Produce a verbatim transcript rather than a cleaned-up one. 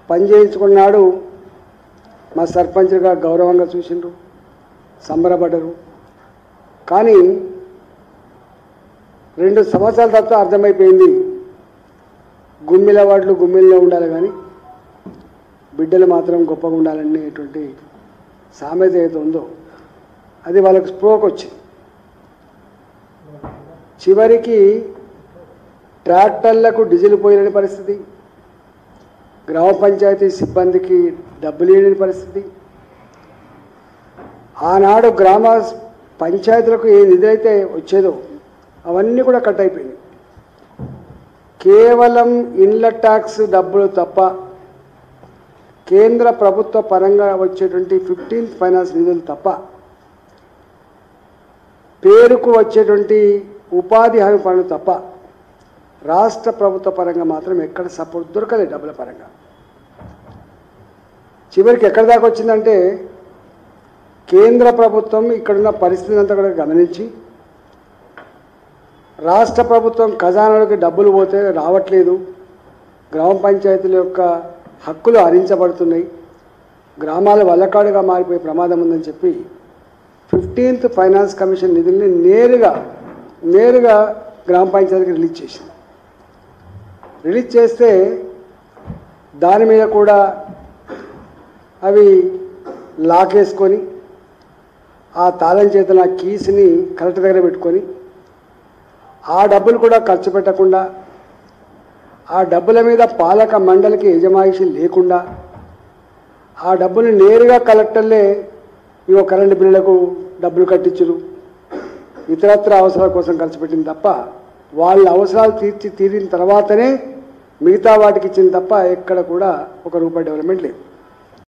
పని చేయించుకున్నాడు మా సర్పంచ్గా గౌరవంగా చూసిండ్రు, సంబరపడ్డరు. కానీ రెండు సంవత్సరాల తర్వాత అర్థమైపోయింది, గుమ్మిల వాటిలో గుమ్మిల్లో ఉండాలి కానీ బిడ్డలు మాత్రం గొప్పగా ఉండాలనేటువంటి సామెత ఏదైతే ఉందో అది వాళ్ళకు స్ప్రోక్ వచ్చింది. చివరికి ట్రాక్టర్లకు డీజిల్ పోయలేని పరిస్థితి, గ్రామ పంచాయతీ సిబ్బందికి డబ్బులు ఇవ్వలేని పరిస్థితి. ఆనాడు గ్రామ పంచాయతీలకు ఏ నిధి అయితే వచ్చేదో అవన్నీ కూడా కట్ అయిపోయినాయి. కేవలం ఇన్ల ట్యాక్స్ డబ్బులు తప్ప కేంద్ర ప్రభుత్వ పరంగా వచ్చేటువంటి ఫిఫ్టీన్త్ ఫైనాన్స్ నిధులు తప్ప పేరుకు వచ్చేటువంటి ఉపాధి హామీ పనులు తప్ప రాష్ట్ర ప్రభుత్వ పరంగా మాత్రం ఎక్కడ సపోర్ట్ దొరకలేదు డబ్బుల పరంగా. చివరికి ఎక్కడి దాకా వచ్చిందంటే కేంద్ర ప్రభుత్వం ఇక్కడున్న పరిస్థితిని అంతా కూడా గమనించి రాష్ట్ర ప్రభుత్వం ఖజానాలకు డబ్బులు పోతే రావట్లేదు, గ్రామ పంచాయతీల యొక్క హక్కులు హరించబడుతున్నాయి, గ్రామాలు వల్లకాడుగా మారిపోయే ప్రమాదం ఉందని చెప్పి ఫిఫ్టీన్త్ ఫైనాన్స్ కమిషన్ నిధుల్ని నేరుగా నేరుగా గ్రామ పంచాయతీకి రిలీజ్ చేసింది. రిలీజ్ చేస్తే దాని మీద కూడా అవి లాకేసుకొని ఆ తాళం చేతుల కీస్ని కలెక్టర్ దగ్గర పెట్టుకొని ఆ డబ్బులు కూడా ఖర్చు పెట్టకుండా ఆ డబ్బుల మీద పాలక మండలికి యజమాయిషి లేకుండా ఆ డబ్బులు నేరుగా కలెక్టర్లే ఇవో కరెంటు బిల్లులకు డబ్బులు కట్టించురు, ఇతరత్ర అవసరాల కోసం ఖర్చు పెట్టింది తప్ప వాళ్ళ అవసరాలు తీర్చి తీరిన తర్వాతనే మిగతా వాటికి ఇచ్చింది తప్ప ఎక్కడ కూడా ఒక రూపాయి డెవలప్మెంట్ లేదు.